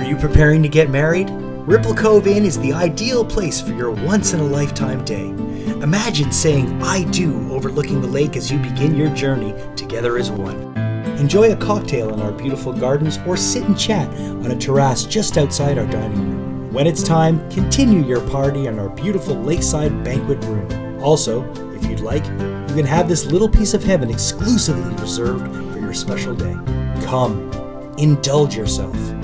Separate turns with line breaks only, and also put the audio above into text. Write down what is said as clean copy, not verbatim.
you preparing to get married? Ripplecove Inn is the ideal place for your once-in-a-lifetime day. Imagine saying "I do" overlooking the lake as you begin your journey together as one. Enjoy a cocktail in our beautiful gardens or sit and chat on a terrace just outside our dining room. When it's time, continue your party in our beautiful lakeside banquet room. Also, if you'd like, you can have this little piece of heaven exclusively reserved for your special day. Come, indulge yourself.